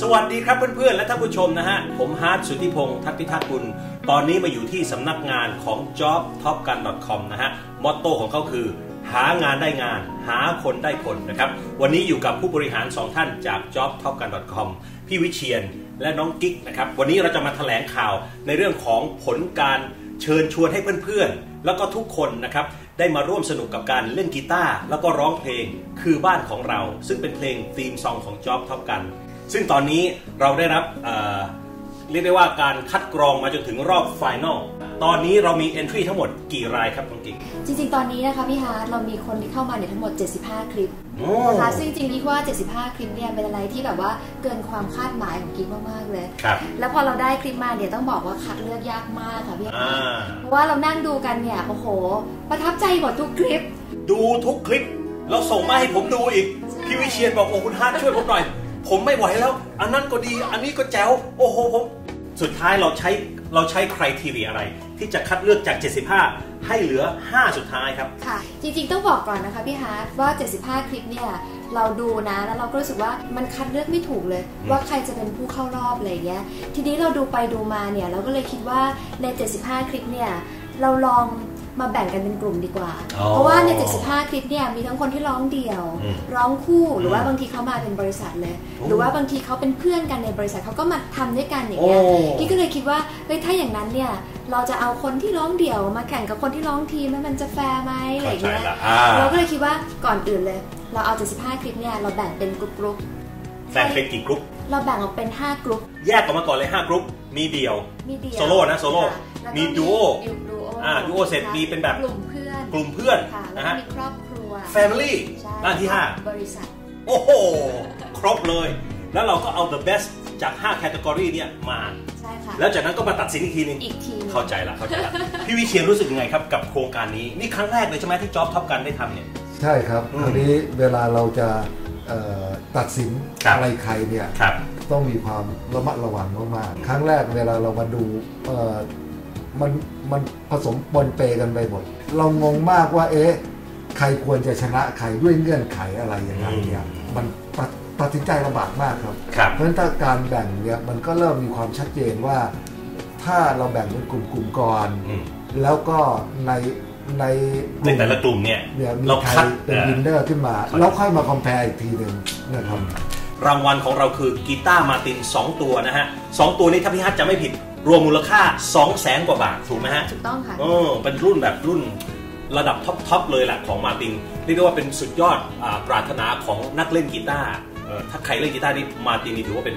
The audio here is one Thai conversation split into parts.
สวัสดีครับเพื่อนๆและท่านผู้ชมนะฮะผมฮาร์ทสุทธิพงษ์ทัพพิทักษ์กุลตอนนี้มาอยู่ที่สำนักงานของ jobtopgun.com นะฮะมอตโต้ของเขาคือหางานได้งานหาคนได้คนนะครับวันนี้อยู่กับผู้บริหาร2ท่านจาก jobtopgun.com พี่วิเชียรและน้องกิ๊กนะครับวันนี้เราจะมาแถลงข่าวในเรื่องของผลการเชิญชวนให้เพื่อนๆแล้วก็ทุกคนนะครับได้มาร่วมสนุกกับการเล่นกีตาร์แล้วก็ร้องเพลงคือบ้านของเราซึ่งเป็นเพลงธีมซองของ Job Top Gun ซึ่งตอนนี้เราได้รับเรียกได้ว่าการคัดกรองมาจนถึงรอบไฟนอลตอนนี้เรามี entry ทั้งหมดกี่รายครับน้องกิ๊กจริงๆตอนนี้นะคะพี่ฮาร์ทเรามีคนที่เข้ามาเนี่ยทั้งหมด75คลิปนะคะซึ่งจริงๆพี่ว่า75คลิปเนี่ยเป็นอะไรที่แบบว่าเกินความคาดหมายของกิ๊กมากๆเลยแล้วพอเราได้คลิปมาเนี่ยต้องบอกว่าคัดเลือกยากมากค่ะพี่ฮาร์ทเพราะว่าเรานั่งดูกันเนี่ยโอ้โหประทับใจหมดทุกคลิปดูทุกคลิปเราส่งมาให้ผมดูอีกพี่วิเชียรบอกโอ้คุณฮาร์ทช่วยผมหน่อยผมไม่ไหวแล้วอันนั้นก็ดีอันนี้ก็แจ๋วโอ้โหผมสุดท้ายเราใช้ criteria อะไรที่จะคัดเลือกจาก75ให้เหลือ5สุดท้ายครับค่ะจริงๆต้องบอกก่อนนะคะพี่ฮาร์ทว่า75คลิปเนี่ยเราดูนะแล้วเราก็รู้สึกว่ามันคัดเลือกไม่ถูกเลยว่าใครจะเป็นผู้เข้ารอบอะไรเงี้ยทีนี้เราดูไปดูมาเนี่ยเราก็เลยคิดว่าใน75คลิปเนี่ยเราลองมาแบ่งกันเป็นกลุ่มดีกว่าเพราะว่าใน75คลิปเนี่ยมีทั้งคนที่ร้องเดี่ยวร้องคู่หรือว่าบางทีเขามาเป็นบริษัทเลยหรือว่าบางทีเขาเป็นเพื่อนกันในบริษัทเขาก็มาทำด้วยกันอย่างเงี้ยกิ๊กก็เลยคิดว่าเฮ้ยถ้าอย่างนั้นเนี่ยเราจะเอาคนที่ร้องเดี่ยวมาแข่งกับคนที่ร้องทีมมันจะแฟร์ไหมอะไรเงี้ยเราก็เลยคิดว่าก่อนอื่นเลยเราเอา75คลิปเนี่ยเราแบ่งเป็นกลุ่มแบ่งเป็นกี่กลุ่มเราแบ่งออกเป็น5กลุ่มแยกออกมาก่อนเลย5กลุ่มมีเดี่ยวโซโล่นะโซโล่มีดูโอดูโอเสร็จมีเป็นแบบกลุ่มเพื่อนนะฮะมีครอบครัว family ด้านที่ 5บริษัทโอ้โหครบเลยแล้วเราก็เอา the best จาก5 category เนี่ยมาใช่ค่ะแล้วจากนั้นก็มาตัดสินอีกทีนึงเข้าใจละพี่วิเชียรรู้สึกยังไงครับกับโครงการนี้นี่ครั้งแรกเลยใช่ไหมที่ Job Top Gun ได้ทำเนี่ยใช่ครับคราวนี้เวลาเราจะตัดสินอะไรใครเนี่ยต้องมีความระมัดระวังมากๆครั้งแรกเวลาเรามาดูมันผสมปนเปกันไปหมดเรางงมากว่าใครควรจะชนะใครด้วยเงื่อนไขอะไรอย่างไรเนี่ยมันตัดสินใจลำบากมากครับเพราะฉะนั้นถ้าการแบ่งเนี่ยมันก็เริ่มมีความชัดเจนว่าถ้าเราแบ่งเป็นกลุ่มก่อนแล้วก็ในแต่ละกลุ่มเนี่ยเราคัดเป็นวินเนอร์ขึ้นมาแล้วค่อยมาคอมเพลอีกทีหนึ่งนะครับรางวัลของเราคือกีตาร์มาติน2ตัวนะฮะ2ตัวนี้ถ้าพี่ฮัทจะไม่ผิดรวมมูลค่า 200,000 กว่าบาทถูกไหมฮะถูกต้องค่ะเป็นรุ่นแบบรุ่นระดับท็อปเลยแหละของมาตินเรียกได้ว่าเป็นสุดยอดปรารถนาของนักเล่นกีตาร์ถ้าใครเล่นกีตาร์นี่มาตินนี่ถือว่าเป็น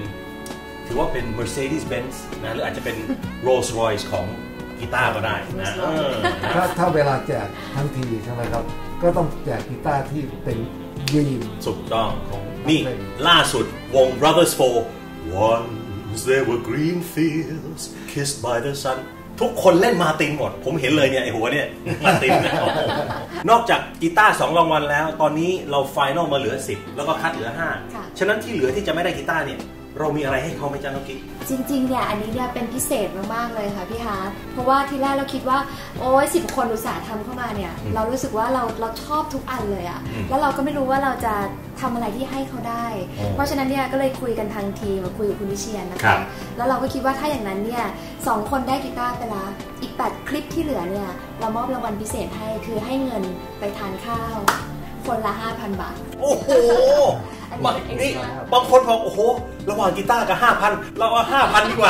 Mercedes-Benz นะหรืออาจจะเป็น Rolls-Royce ของกีตาร์ก็ได้นะถ้าเวลาแจกทั้งทีใช่ไหมครับก็ต้องแจกกีตาร์ที่เป็นยีนสุดต้องนี่ล่าสุดวง Brothers 4 Once there were green fields kissed by the sun ทุกคนเล่นมาตินหมดผมเห็นเลยเนี่ยไอ้หัวเนี่ยมาตินนอกจากกีตาร์2รางวัลแล้วตอนนี้เราไฟนอลมาเหลือ10แล้วก็คัดเหลือ5ฉะนั้นที่เหลือที่จะไม่ได้กีตาร์เนี่ยเรามีอะไรให้เขาไหมจ๊ะน้องกิ๊กจริงๆเนี่ยอันนี้เนี่ยเป็นพิเศษมากๆเลยค่ะพี่ฮาร์ทเพราะว่าทีแรกเราคิดว่าโอ้ย10 คนอุตส่าห์ทำเข้ามาเนี่ยเรารู้สึกว่าเราชอบทุกอันเลยอะแล้วเราก็ไม่รู้ว่าเราจะทำอะไรที่ให้เขาได้เพราะฉะนั้นเนี่ยก็เลยคุยกันทางทีมคุยกับคุณวิเชียรนะคะแล้วเราก็คิดว่าถ้าอย่างนั้นเนี่ย2 คนได้กีตาร์ไปละอีก8คลิปที่เหลือเนี่ยเรามอบรางวัลพิเศษให้คือให้เงินไปทานข้าวคนละ 5,000 บาทโอ้โหนี่บางคนบอกโอ้โหระหว่างกีตาร์กับ 5,000 เราเอา 5,000 ดีกว่า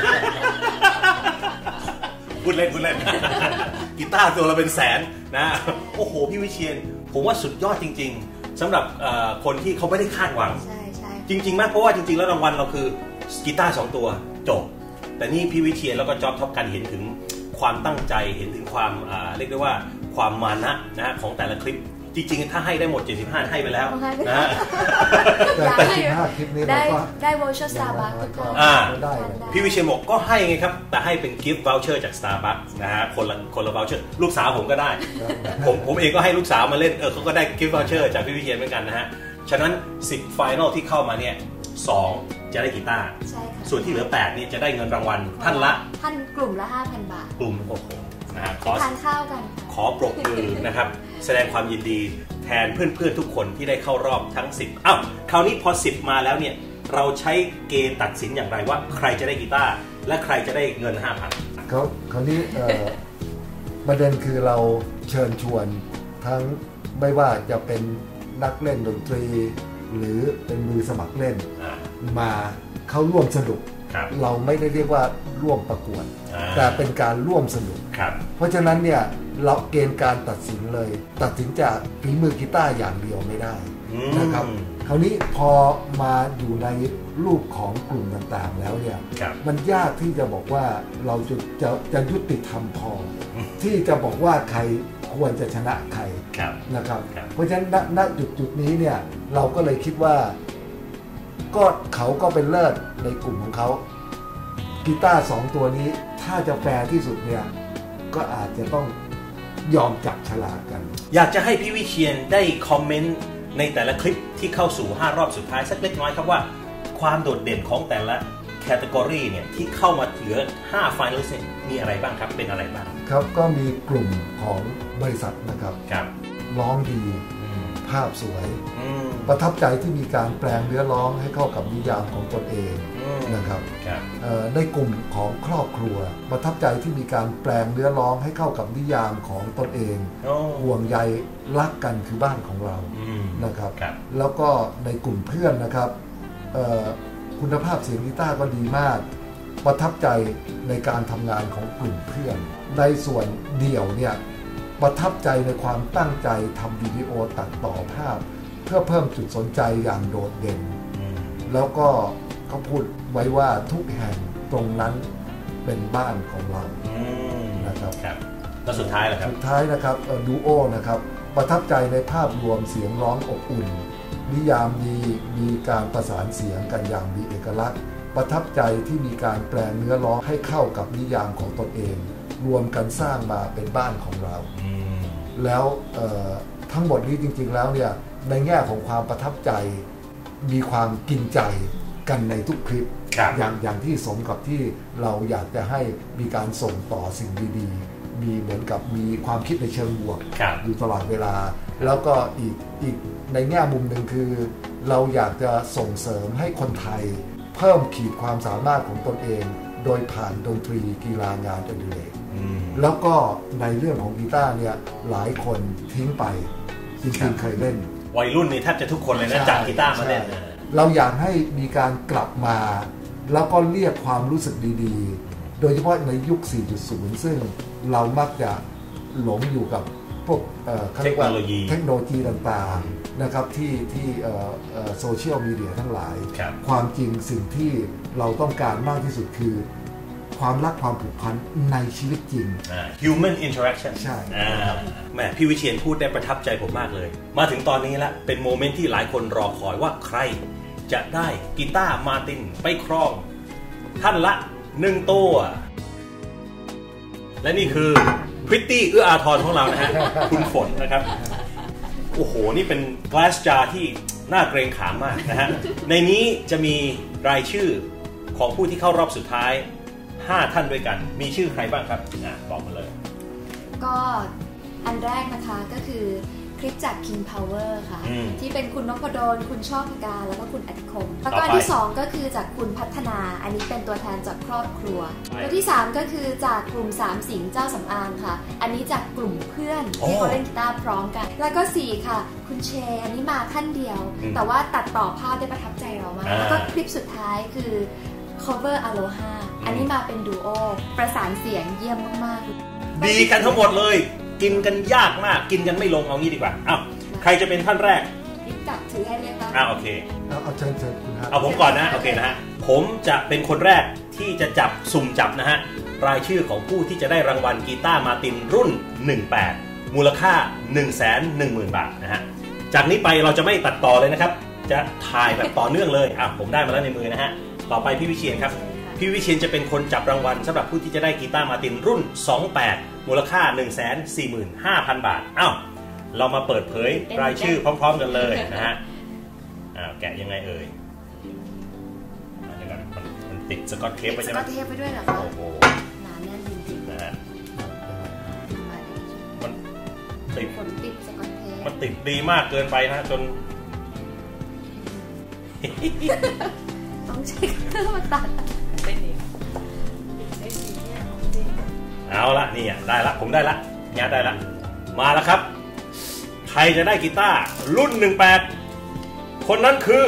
พูดเล่นกีตาร์ตัวเราเป็นแสนนะโอ้โหพี่วิเชียรผมว่าสุดยอดจริงๆสำหรับคนที่เขาไม่ได้คาดหวังจริงๆมากเพราะว่าจริงๆแล้วรางวัลเราคือกีตาร์2ตัวจบแต่นี่พี่วิเชียรแล้วก็Job Top Gunเห็นถึงความตั้งใจเห็นถึงความเรียกได้ว่าความมานะนะของแต่ละคลิปจริงๆถ้าให้ได้หมด75ให้ไปแล้วนะแต่75คลิปนี้ได้ voucher Starbucks พี่วิเชียรบอกก็ให้ไงครับแต่ให้เป็น gift voucher จาก Starbucks นะฮะคนละ voucher ลูกสาวผมก็ได้ผมเองก็ให้ลูกสาวมาเล่นเขาก็ได้ gift voucher จากพี่วิเชียรเหมือนกันนะฮะฉะนั้น10 final ที่เข้ามาเนี่ย2จะได้กีตาร์ส่วนที่เหลือ8นี่จะได้เงินรางวัลท่านกลุ่มละ 5,000 บาทกลุ่มโอ้โหนะฮะทานข้าวกันขอปรบมือนะครับแสดงความยินดีแทนเพื่อนๆทุกคนที่ได้เข้ารอบทั้ง10อ้าวคราวนี้พอ10มาแล้วเนี่ยเราใช้เกณฑ์ตัดสินอย่างไรว่าใครจะได้กีตาร์และใครจะได้เงิน 5,000 คราวนี้ประเด็นคือเราเชิญชวนทั้งไม่ว่าจะเป็นนักเล่นดนตรีหรือเป็นมือสมัครเล่นมาเข้าร่วมสนุกเราไม่ได้เรียกว่าร่วมประกวดแต่เป็นการร่วมสนุกเพราะฉะนั้นเนี่ยเราเกณฑ์การตัดสินเลยตัดสินจากฝีมือกีตาร์อย่างเดียวไม่ได้นะครับคราวนี้พอมาอยู่ในรูปของกลุ่มต่างๆแล้วเนี่ยมันยากที่จะบอกว่าเราจะยุติธรรมพอที่จะบอกว่าใครควรจะชนะใครนะครับเพราะฉะนั้นณจุดนี้เนี่ยเราก็เลยคิดว่าก็เขาก็เป็นเลิศในกลุ่มของเขากีตาร์2ตัวนี้ถ้าจะแฟร์ที่สุดเนี่ยก็อาจจะต้องยอมจับฉลากกันอยากจะให้พี่วิเชียรได้คอมเมนต์ในแต่ละคลิปที่เข้าสู่5รอบสุดท้ายสักเล็กน้อยครับว่าความโดดเด่นของแต่ละแคตตากรีเนี่ยที่เข้ามาเหลือ5 finalist มีอะไรบ้างครับเป็นอะไรบ้างครับก็มีกลุ่มของบริษัทนะครับร้องดีภาพสวยประทับใจที่มีการแปลงเนื้อร้องให้เข้ากับนิยามของตนเองนะครับในกลุ่มของครอบครัวประทับใจที่มีการแปลงเนื้อร้องให้เข้ากับนิยามของตนเองห่วงใยรักกันคือบ้านของเรานะครับแล้วก็ในกลุ่มเพื่อนนะครับคุณภาพเสียงกีตาร์ก็ดีมากประทับใจในการทำงานของกลุ่มเพื่อนในส่วนเดี่ยวเนี่ยประทับใจในความตั้งใจทำวิดีโอตัดต่อภาพเพื่อเพิ่มจุดสนใจอย่างโดดเด่นแล้วก็เขาพูดไว้ว่าทุกแห่งตรงนั้นเป็นบ้านของเรานะครับแล้วสุดท้ายล่ะครับสุดท้ายนะครับดูโอนะครับประทับใจในภาพรวมเสียงร้องอบอุ่นนิยามดีมีการประสานเสียงกันอย่างมีเอกลักษณ์ประทับใจที่มีการแปลเนื้อร้องให้เข้ากับนิยามของตนเองรวมกันสร้างมาเป็นบ้านของเราแล้วทั้งหมดนี้จริงๆแล้วเนี่ยในแง่ของความประทับใจมีความกินใจกันในทุกคลิปอย่างที่สมกับที่เราอยากจะให้มีการส่งต่อสิ่งดีๆมีเหมือนกับมีความคิดในเชิงบวกอยู่ตลอดเวลาแล้วก็อีกในแง่มุมหนึ่งคือเราอยากจะส่งเสริมให้คนไทยเพิ่มขีดความสามารถของตนเองโดยผ่านดนตรีกีฬางานอดิเรกแล้วก็ในเรื่องของกีตาร์เนี่ยหลายคนทิ้งไปจริงๆเคยเล่นวัยรุ่นนี่แทบจะทุกคนเลยนะจับกีตาร์มาเล่นเราอยากให้มีการกลับมาแล้วก็เรียกความรู้สึกดีๆโดยเฉพาะในยุค 4.0 ซึ่งเรามักจะหลงอยู่กับพวกเทคโนโลยีต่างๆนะครับที่โซเชียลมีเดียทั้งหลายความจริงสิ่งที่เราต้องการมากที่สุดคือความรักความผูกพันในชีวิตจริง human interaction ใช่แม่พี่วิเชียรพูดได้ประทับใจผมมากเลยมาถึงตอนนี้ละเป็นโมเมนต์ที่หลายคนรอคอยว่าใครจะได้กีตาร์มาร์ตินไปครองท่านละ1ตัวและนี่คือพริตตี้เอื้ออาทรของเรานะฮะ คุณฝนนะครับโอ้โหนี่เป็น glass jar ที่น่าเกรงขามมากนะฮะ ในนี้จะมีรายชื่อของผู้ที่เข้ารอบสุดท้าย5 ท่านด้วยกันมีชื่อใครบ้างครับบอกมาเลยก็อันแรกนะคะก็คือคลิปจาก King Power ค่ะที่เป็นคุณนพดลคุณชอบพกาแล้วก็คุณอธิคมแล้วก็อันที่2ก็คือจากคุณพัฒนาอันนี้เป็นตัวแทนจากครอบครัวตัวที่3ก็คือจากกลุ่ม3สิงห์เจ้าสำอางค่ะอันนี้จากกลุ่มเพื่อนที่เขาเล่นกีตาร์พร้อมกันแล้วก็4ค่ะคุณเชอันนี้มาท่านเดียวแต่ว่าตัดต่อภาพได้ประทับใจเรามากแล้วก็คลิปสุดท้ายคือ cover Aloha อันนี้มาเป็นดูโอประสานเสียงเยี่ยมมากๆดีกันทั้งหมดเลยกินกันยากมากกินกันไม่ลงเอางี้ดีกว่าอ้าวใครจะเป็นท่านแรกจับถือให้เลยครับโอเคเอาเชิญคุณฮะเอาผมก่อนนะโอเคนะฮะผมจะเป็นคนแรกที่จะจับสุ่มจับนะฮะรายชื่อของผู้ที่จะได้รางวัลกีตาร์มาร์ตินรุ่น18มูลค่า 110,000 บาทนะฮะจากนี้ไปเราจะไม่ตัดต่อเลยนะครับจะถ่ายแบบต่อเนื่องเลยผมได้มาแล้วในมือนะฮะต่อไปพี่วิเชียรครับพี่วิเชียรจะเป็นคนจับรางวัลสำหรับผู้ที่จะได้กีตาร์มาร์ตินรุ่น28มูลค่า 145,000 บาทเรามาเปิดเผยรายชื่อพร้อมๆกันเลยนะฮะแกะยังไงเอ่ยมันติดสกอตเทปไปใช่ไหมสกอตเทปไปด้วยเหรอคะโอ้โหหนาแน่นจริงๆนะฮะมันติดสกอตเทปมันติดดีมากเกินไปนะจนต้องใช้เครื่องมาตัดเป็นอีกเอาละนี่ได้ละผมได้ละญาติได้ละมาแล้วครับใครจะได้กีตาร์รุ่น18คนนั้นคือ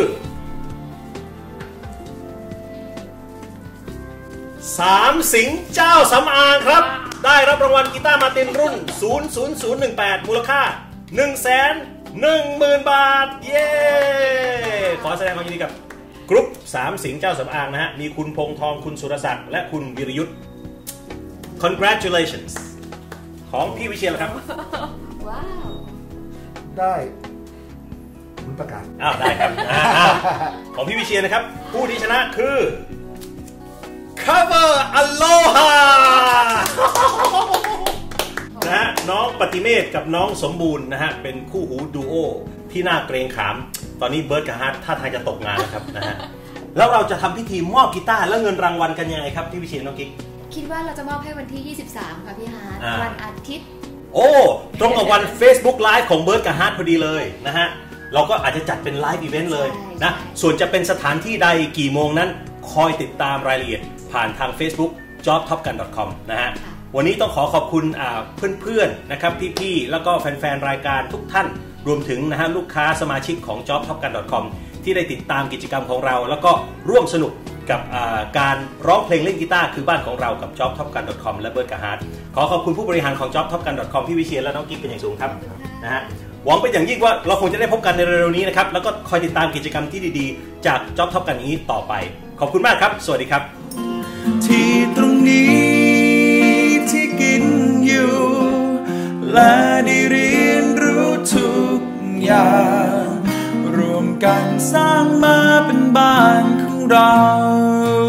3 สิงห์เจ้าสำอางครับได้รับรางวัลกีตาร์มาร์ตินรุ่น00018มูลค่า 110,000 บาทเย้ขอแสดงความยินดีกับกรุ๊ป3 สิงห์เจ้าสำอางนะฮะมีคุณพงษ์ทองคุณสุรศักดิ์และคุณวิรยุทธ์ congratulations ของพี่วิเชียรครับว้าวได้คุณประกาศได้ครับของพี่วิเชียรนะครับผู้ที่ชนะคือ cover aloha นะฮะน้องปฏิเมธกับน้องสมบูรณ์นะฮะเป็นคู่หูดูโอที่น่าเกรงขามตอนนี้เบิร์ดกับฮาร์ทท่าทางจะตกงานนะครับนะฮะแล้วเราจะทำพิธีมอบกีตาร์และเงินรางวัลกันยังไงครับพี่วิเชียรน้องกิ๊กคิดว่าเราจะมอบให้วันที่23ค่ะพี่ฮาร์ทวันอาทิตย์โอ้ตรงกับวัน Facebook Live ของเบิร์ดกับฮาร์ทพอดีเลยนะฮะเราก็อาจจะจัดเป็นไลฟ์อีเวนต์เลยนะส่วนจะเป็นสถานที่ใดกี่โมงนั้นคอยติดตามรายละเอียดผ่านทาง Facebook jobtopgun.com นะฮะวันนี้ต้องขอบคุณเพื่อนๆนะครับพี่ๆแล้วก็แฟนๆรายการทุกท่านรวมถึงนะฮะลูกค้าสมาชิกของ jobtopgun.com ที่ได้ติดตามกิจกรรมของเราแล้วก็ร่วมสนุกกับการร้องเพลงเล่นกีตาร์คือบ้านของเรากับ jobtopgun.com และเบิร์ดกับฮาร์ทขอขอบคุณผู้บริหารของ jobtopgun.com พี่วิเชียรและน้องกิ๊กเป็นอย่างสูงครับนะฮะหวังเป็นอย่างยิ่งว่าเราคงจะได้พบกันในเร็วๆนี้นะครับแล้วก็คอยติดตามกิจกรรมที่ดีๆจาก jobtopgun นี้ต่อไปขอบคุณมากครับสวัสดีครับที่ตรงนี้ที่กินอยู่และได้เรียนรู้ทุกอย่างรวมกันสร้างมาเป็นบ้านของเรา